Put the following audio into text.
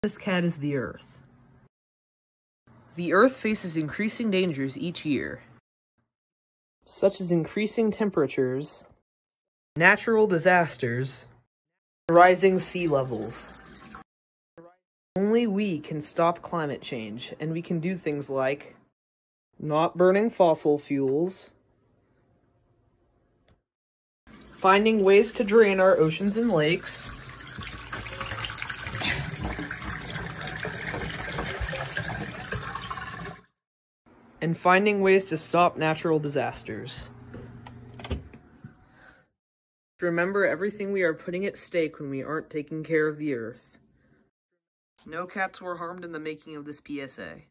This cat is the Earth. The Earth faces increasing dangers each year, such as increasing temperatures, natural disasters, and rising sea levels. Only we can stop climate change, and we can do things like not burning fossil fuels, finding ways to drain our oceans and lakes, and finding ways to stop natural disasters. Remember everything we are putting at stake when we aren't taking care of the Earth. No cats were harmed in the making of this PSA.